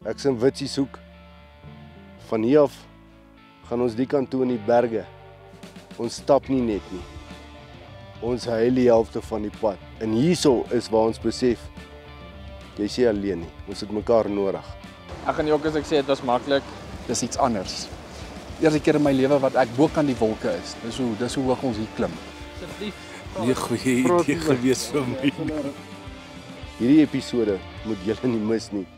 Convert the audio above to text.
Ek sien witsie soek. Van hier af gaan ons die kant toe in die berge. Ons stap nie net nie. Ons huil die helfte van die pad. En hierso is waar ons besef, jy sê alleen nie, ons het mekaar nodig. Ek gaan nie ook as ek sê, het was maklik. Dis iets anders. Eerste keer in my lewe wat ek bo kan die wolke is. Dis hoe hoog ons hier klim. Asseblief. Nie goeie idee gewees vir my. Hierdie episode moet julle nie mis nie.